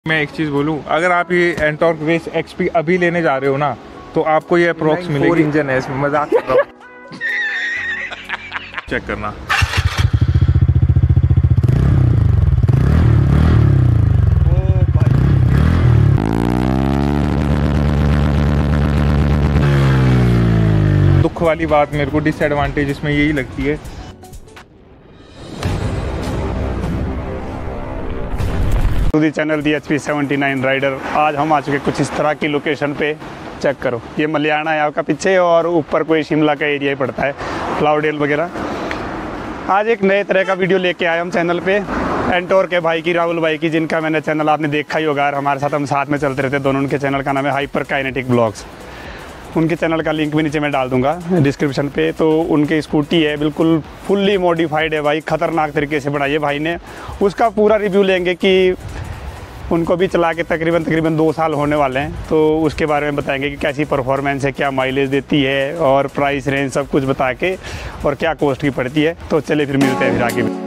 मैं एक चीज़ बोलूँ, अगर आप ये एंटॉर्क रेस एक्सपी अभी लेने जा रहे हो ना, तो आपको ये अप्रोक्स मिलेगी। इंजन है इसमें, मजाक कर रहा हूँ। चेक करना। दुख वाली बात मेरे को डिसएडवांटेज इसमें यही लगती है। Channel DHP 79 Rider. आज हम आ चुके कुछ इस तरह की लोकेशन पे। चेक करो, ये मलियाना है आपका पीछे और ऊपर कोई शिमला का एरिया ही पड़ता है, क्लाउडेल वगैरह। आज एक नए तरह का वीडियो लेके आए हम चैनल पे, एंटॉर्क के भाई की, राहुल भाई की, जिनका मैंने चैनल आपने देखा ही होगा। हमारे साथ हम साथ में चलते रहते दोनों। उनके चैनल का नाम है हाइपर काइनेटिक ब्लॉग्स। उनके चैनल का लिंक भी नीचे मैं डाल दूंगा डिस्क्रिप्शन पे। तो उनकी स्कूटी है, बिल्कुल फुल्ली मॉडिफाइड है भाई, ख़तरनाक तरीके से बनाई है भाई ने। उसका पूरा रिव्यू लेंगे कि उनको भी चला के तकरीबन 2 साल होने वाले हैं, तो उसके बारे में बताएंगे कि कैसी परफॉर्मेंस है, क्या माइलेज देती है और प्राइस रेंज सब कुछ बता के, और क्या कॉस्ट की पड़ती है। तो चलिए फिर मिलते हैं फिर आगे।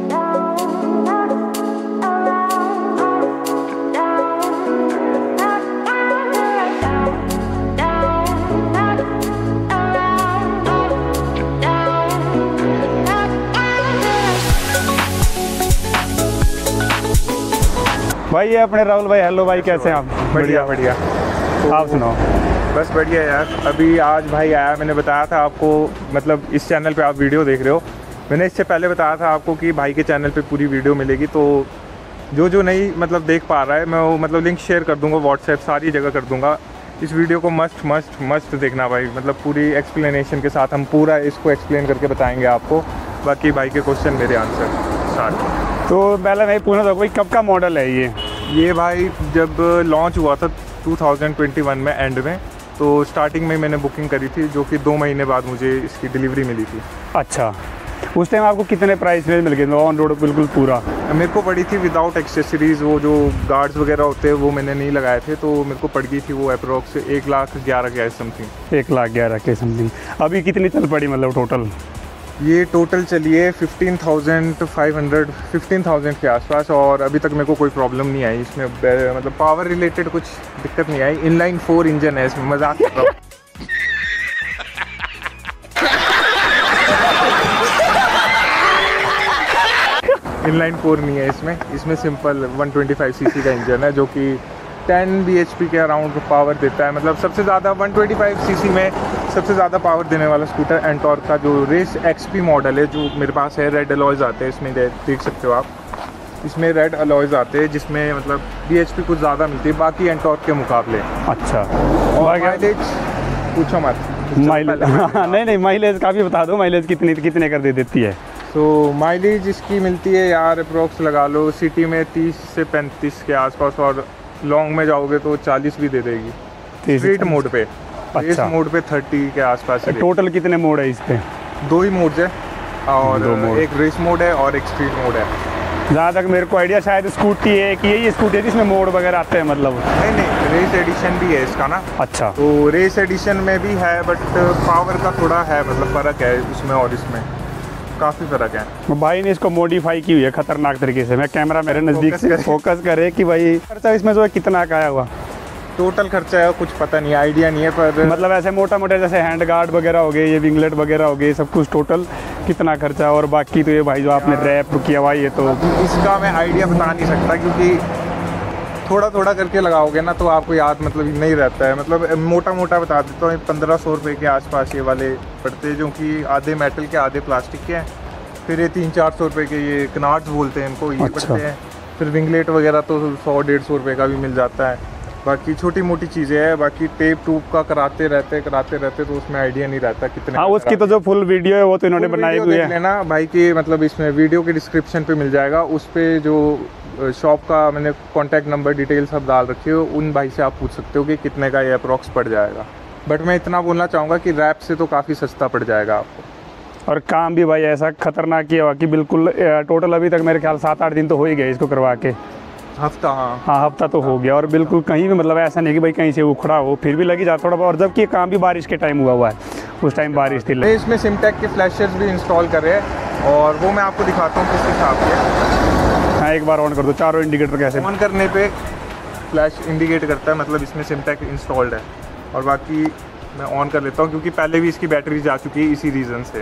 भाई ये अपने राहुल भाई, हेलो भाई, कैसे हैं आप? बढ़िया बढ़िया। आप सुनाओ। बस बढ़िया यार। अभी आज भाई आया, मैंने बताया था आपको, मतलब इस चैनल पे आप वीडियो देख रहे हो, मैंने इससे पहले बताया था आपको कि भाई के चैनल पे पूरी वीडियो मिलेगी। तो जो नहीं मतलब देख पा रहा है, मैं वो मतलब लिंक शेयर कर दूंगा, व्हाट्सएप सारी जगह कर दूंगा। इस वीडियो को मस्ट मस्ट मस्ट देखना भाई, मतलब पूरी एक्सप्लेनेशन के साथ हम पूरा इसको एक्सप्लेन करके बताएंगे आपको। बाकी भाई के क्वेश्चन मेरे आंसर स्टार्ट। तो पहले भाई पूछना था भाई, कब का मॉडल है ये भाई जब लॉन्च हुआ था 2021 में एंड में, तो स्टार्टिंग में मैंने बुकिंग करी थी, जो कि 2 महीने बाद मुझे इसकी डिलीवरी मिली थी। अच्छा, उस टाइम आपको कितने प्राइस में मिल गए ऑन रोड बिल्कुल पूरा? मेरे को पड़ी थी विदाउट एक्सेसरीज़, वो जो गार्ड्स वगैरह होते हैं वो मैंने नहीं लगाए थे, तो मेरे को पड़ गई थी वो अप्रोक्स 1,11,000 के समथिंग। 1,11,000 के समथिंग। अभी कितनी चल पड़ी मतलब टोटल? ये टोटल चलिए 15,000 के आसपास, और अभी तक मेरे को कोई प्रॉब्लम नहीं आई इसमें, मतलब पावर रिलेटेड कुछ दिक्कत नहीं आई। इनलाइन 4 इंजन है इसमें, मजाक कर रहा हूँ। इनलाइन 4 नहीं है इसमें सिंपल 125 सीसी का इंजन है, जो कि 10 bhp के अराउंड पावर देता है। मतलब सबसे ज़्यादा 125 सीसी में सबसे ज़्यादा पावर देने वाला स्कूटर एंटॉर्क का जो रेस एक्सपी मॉडल है, जो मेरे पास है। रेड अलॉयज़ आते हैं इसमें, देख सकते हो आप, इसमें रेड अलॉयज़ आते हैं, जिसमें मतलब bhp कुछ ज़्यादा मिलती है बाकी एंटॉर्क के मुकाबले। अच्छा, और माइलेज पूछो मत। माइलेज नहीं, माइलेज का भी बता दो, माइलेज कितने कर दे देती है? तो माइलेज इसकी मिलती है यार अप्रोक्स लगा लो सिटी में 30 से 35 के आसपास, और लॉन्ग में जाओगे तो 40 भी दे देगी स्ट्रीट मोड पे। अच्छा। इस मोड पे 30 के आसपास है। टोटल कितने मोड है इस पे? 2 ही मोड्स है, और एक रेस मोड है और एक स्ट्रीट मोड है। जहाँ तक मेरे को आइडिया, शायद स्कूटी है कि यही स्कूटी है जिसमें मोड वगैरह आते हैं मतलब? नहीं, रेस एडिशन भी है इसका ना। अच्छा, तो रेस एडिशन में भी है, बट पावर का थोड़ा है, मतलब फ़र्क है इसमें और इसमें, काफ़ी फ़र्क है। भाई ने इसको मॉडिफाई की हुई है खतरनाक तरीके से। मैं कैमरा मेरे नज़दीक से फोकस करे कि भाई खर्चा इसमें जो है कितना का आया हुआ? टोटल खर्चा है कुछ पता नहीं, आइडिया नहीं है, पर मतलब ऐसे मोटा मोटा जैसे हैंड गार्ड वगैरह हो गए, ये विंगलेट वगैरह हो गए, सब कुछ टोटल कितना खर्चा? और बाकी तो ये भाई जो आपने रैप किया हुआ ये तो इसका मैं आइडिया बता नहीं सकता, क्योंकि थोड़ा थोड़ा करके लगाओगे ना तो आपको याद मतलब नहीं रहता है। मतलब मोटा मोटा बता देता हूँ, 1500 रुपये के आसपास ये वाले पड़ते हैं, जो कि आधे मेटल के आधे प्लास्टिक के हैं। फिर ये 300-400 रुपये के ये कनार्ड्स बोलते हैं इनको, ये पड़ते हैं। फिर विंगलेट वगैरह तो 100-150 रुपये का भी मिल जाता है। बाकी छोटी मोटी चीज़ें हैं, बाकी टेप टूप का कराते रहते तो उसमें आइडिया नहीं रहता कितने। हाँ, उसकी तो जो फुल वीडियो है वो तो इन्होंने बनाई हुई है ना भाई की, मतलब इसमें वीडियो के डिस्क्रिप्शन पे मिल जाएगा, उस पर जो शॉप का मैंने कॉन्टैक्ट नंबर डिटेल सब डाल रखी हो, उन भाई से आप पूछ सकते हो कि कितने का ये अप्रॉक्स पड़ जाएगा। बट मैं इतना बोलना चाहूँगा कि रैप से तो काफ़ी सस्ता पड़ जाएगा आपको। और काम भी भाई ऐसा खतरनाक किया हुआ कि बिल्कुल टोटल अभी तक मेरे ख्याल 7-8 दिन तो हो ही गए इसको करवा के। हफ्ता? हाँ, हफ्ता तो हो गया, और बिल्कुल कहीं भी मतलब ऐसा नहीं कि भाई कहीं से उखड़ा हो, फिर भी लगी जाता थोड़ा बहुत। और जबकि ये काम भी बारिश के टाइम हुआ है, उस टाइम बारिश थी। इसमें सिमटेक के फ्लैशर्स भी इंस्टॉल कर रहे हैं, और वो मैं आपको दिखाता हूँ किस हिसाब से। हाँ, एक बार ऑन कर दो, चारों इंडिकेटर कैसे। ऑन करने पे फ्लैश इंडिकेट करता है, मतलब इसमें सिमटेक इंस्टॉल्ड है। और बाकी मैं ऑन कर लेता हूँ क्योंकि पहले भी इसकी बैटरी जा चुकी है इसी रीज़न से।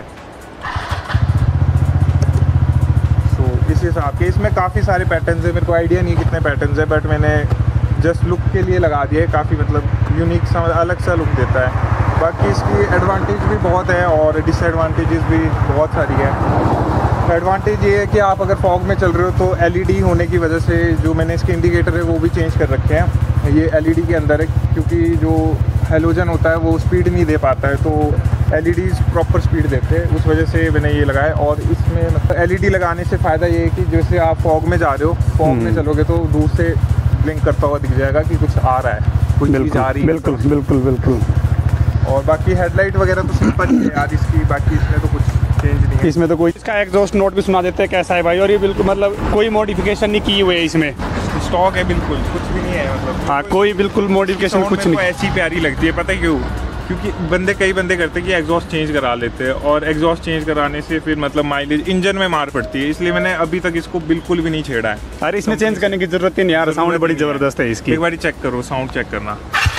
सो इस हिसाब के इसमें काफ़ी सारे पैटर्न्स है, मेरे को आइडिया नहीं कितने पैटर्न्स है, बट मैंने जस्ट लुक के लिए लगा दिया है। काफ़ी मतलब यूनिक सा अलग सा लुक देता है। बाकी इसकी एडवांटेज भी बहुत है और डिसएडवांटेजेस भी बहुत सारी है। एडवांटेज ये है कि आप अगर फॉग में चल रहे हो तो एलईडी होने की वजह से जो मैंने इसके इंडिकेटर है वो भी चेंज कर रखे हैं। ये एलईडी के अंदर है क्योंकि जो हेलोजन होता है वो स्पीड नहीं दे पाता है, तो एलईडीज़ प्रॉपर स्पीड देते हैं, उस वजह से मैंने ये लगाया। और इसमें मतलब एलईडी लगाने से फ़ायदा ये है कि जैसे आप फॉग में जा रहे हो, फॉग में चलोगे तो दूर से ब्लिंक करता हुआ दिख जाएगा कि कुछ आ रहा है, कुछ चीज़ आ रही है। बिल्कुल बिल्कुल बिल्कुल। और बाकी हेडलाइट वगैरह तो सिंपल ही है यार इसकी, बाकी इसमें तो कुछ चेंज नहीं है। इसमें तो कोई इसका एग्जॉस्ट नोट भी सुना देते हैं कैसा है भाई, और ये बिल्कुल मतलब कोई मॉडिफिकेशन नहीं की हुई है इसमें, स्टॉक है बिल्कुल, कुछ भी नहीं है मतलब। हाँ कोई बिल्कुल मॉडिफिकेशन कुछ नहीं। ऐसी प्यारी लगती है, पता है क्यों? क्योंकि कई बंदे करते हैं कि एग्जॉस्ट चेंज करा लेते हैं, और एग्जॉस्ट चेंज कराने से फिर मतलब माइलेज इंजन में मार पड़ती है, इसलिए मैंने अभी तक इसको बिल्कुल भी नहीं छेड़ा है। अरे इसमें चेंज करने की जरूरत ही नहीं यार, साउंड बड़ी ज़बरदस्त है इसकी। एक बार चेक करो, साउंड चेक करना।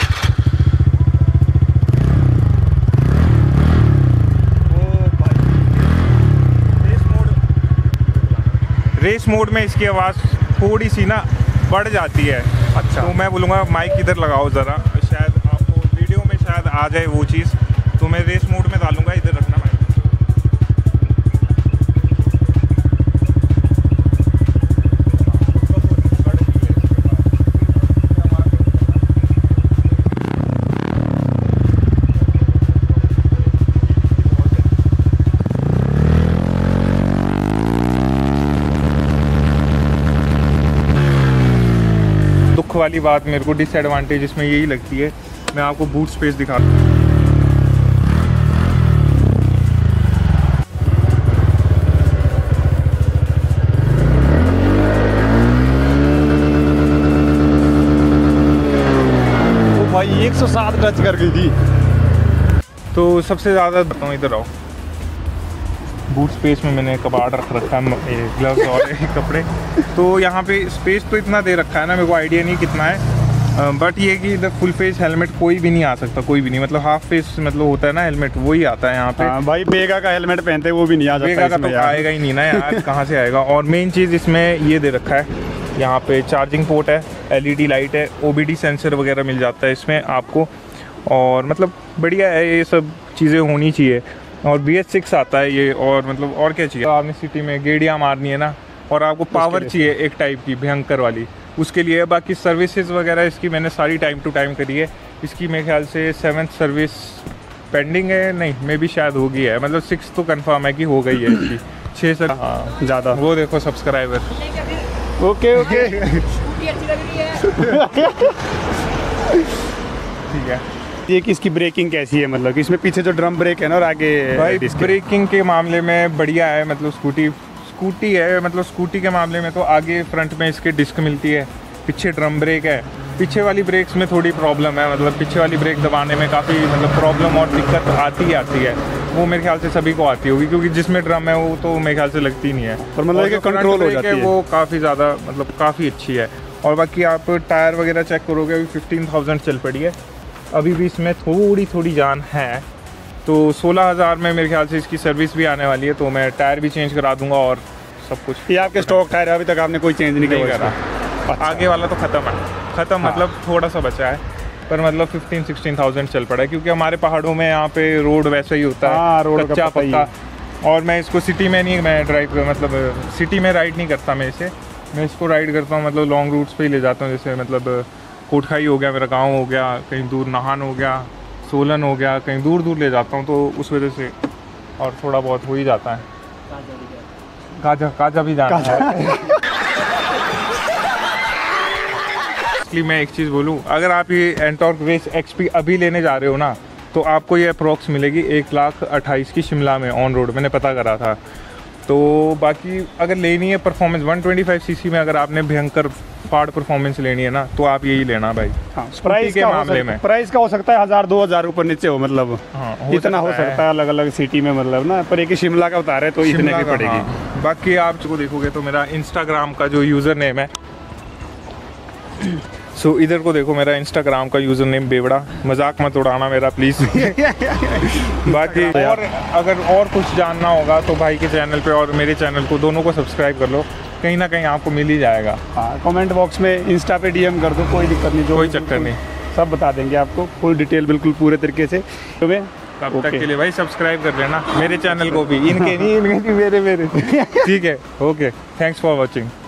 रेस मोड में इसकी आवाज़ थोड़ी सी ना बढ़ जाती है। अच्छा, तो मैं बोलूँगा माइक इधर लगाओ ज़रा, शायद आपको वीडियो में शायद आ जाए वो चीज़। तो मैं रेस मोड में डालूँगा, इधर रखना माइक। दुख वाली बात मेरे को डिसएडवांटेज इसमें यही लगती है। मैं आपको बूट स्पेस दिखा दूँ। ओ भाई 107 टच कर गई थी। तो सबसे ज़्यादा बताऊँ, इधर आओ। बूट स्पेस में मैंने कबाड़ रख रखा है, ग्लव्स और कपड़े। तो यहाँ पे स्पेस तो इतना दे रखा है ना, मेरे को आइडिया नहीं कितना है, बट ये कि इधर फुल फेस हेलमेट कोई भी नहीं आ सकता, कोई भी नहीं, मतलब हाफ फेस मतलब होता है ना हेलमेट, वही आता है यहाँ पे। भाई बेगा का हेलमेट पहनते वो भी नहीं आ सकता। बेगा का तो आएगा ही नहीं ना यार, कहाँ से आएगा। और मेन चीज़ इसमें ये दे रखा है, यहाँ पे चार्जिंग पोर्ट है, एलईडी लाइट है, ओबीडी सेंसर वगैरह मिल जाता है इसमें आपको। और मतलब बढ़िया है, ये सब चीज़ें होनी चाहिए। और BS6 आता है ये, और मतलब और क्या चाहिए आपने सिटी में गेड़ियाँ मारनी है ना, और आपको पावर चाहिए एक टाइप की भयंकर वाली, उसके लिए। बाकी सर्विसेज वगैरह इसकी मैंने सारी टाइम टू टाइम करी है। इसकी मेरे ख्याल से 7th सर्विस पेंडिंग है, नहीं मे भी शायद हो गई है, मतलब 6 तो कंफर्म है कि हो गई है इसकी। 6 सर ज़्यादा। वो देखो सब्सक्राइबर। ओके ओके ठीक है। ये कि इसकी ब्रेकिंग कैसी है, मतलब कि इसमें पीछे जो ड्रम ब्रेक है ना और आगे भाई ब्रेकिंग के मामले में बढ़िया है, मतलब स्कूटी है, मतलब स्कूटी के मामले में तो आगे फ्रंट में इसके डिस्क मिलती है, पीछे ड्रम ब्रेक है। पीछे वाली ब्रेक्स में थोड़ी प्रॉब्लम है, मतलब पीछे वाली ब्रेक दबाने में काफ़ी मतलब प्रॉब्लम और दिक्कत आती है। वो मेरे ख्याल से सभी को आती होगी, क्योंकि जिसमें ड्रम है वो तो मेरे ख्याल से लगती नहीं है, और मतलब कि कंट्रोल हो जाती है वो काफ़ी ज़्यादा मतलब काफ़ी अच्छी है। और बाकी आप टायर वगैरह चेक करोगे, अभी 15,000 चल पड़ी है, अभी भी इसमें थोड़ी जान है। तो 16,000 में मेरे ख्याल से इसकी सर्विस भी आने वाली है, तो मैं टायर भी चेंज करा दूंगा और सब कुछ। ये आपके स्टॉक टायर अभी तक आपने कोई चेंज नहीं करा? अच्छा। आगे वाला तो ख़त्म है, मतलब थोड़ा सा बचा है, पर मतलब 15-16,000 चल पड़ा है, क्योंकि हमारे पहाड़ों में यहाँ पे रोड वैसा ही होता है, रोड कच्चा पक्का। और मैं इसको सिटी में नहीं, मैं ड्राइव मतलब सिटी में राइड नहीं करता मैं इसको राइड करता हूँ मतलब लॉन्ग रूट्स पे ही ले जाता हूँ, जैसे मतलब कोटखाई हो गया, मेरा गांव हो गया, कहीं दूर नाहन हो गया, सोलन हो गया, कहीं दूर ले जाता हूँ, तो उस वजह से और थोड़ा बहुत हो ही जाता है। काजा भी जाना है। इसलिए मैं एक चीज़ बोलूँ, अगर आप ये एंटॉर्क रेस XP अभी लेने जा रहे हो ना, तो आपको ये अप्रॉक्स मिलेगी 1,28,000 की शिमला में ऑन रोड, मैंने पता करा था। तो बाकी अगर लेनी है परफॉर्मेंस 125 सीसी में, अगर आपने भयंकर फाड़ परफॉर्मेंस लेनी है ना, तो आप यही लेना भाई। हाँ, प्राइस के मामले में प्राइस का हो सकता है 1,000-2,000 ऊपर नीचे हो, मतलब हाँ, इतना हो सकता है अलग अलग सिटी में, मतलब ना, पर एक ही शिमला का बता रहे तो इतने की पड़ेगी। हाँ। बाकी आप जो देखोगे तो मेरा इंस्टाग्राम का जो यूज़र नेम है सो इधर को देखो, मेरा इंस्टाग्राम का यूज़र नेम बेवड़ा, मजाक मत उड़ाना मेरा प्लीज़। बाकी और अगर और कुछ जानना होगा तो भाई के चैनल पे और मेरे चैनल को, दोनों को सब्सक्राइब कर लो, कहीं ना कहीं आपको मिल ही जाएगा। हाँ, कमेंट बॉक्स में इंस्टा पे DM कर दो, कोई दिक्कत नहीं, कोई चक्कर नहीं, सब बता देंगे आपको, फुल डिटेल बिल्कुल पूरे तरीके से। तुम्हें तब तक के लिए भाई सब्सक्राइब कर लेना मेरे चैनल को भी, इनके नहीं मेरे। ठीक है, ओके, थैंक्स फॉर वॉचिंग।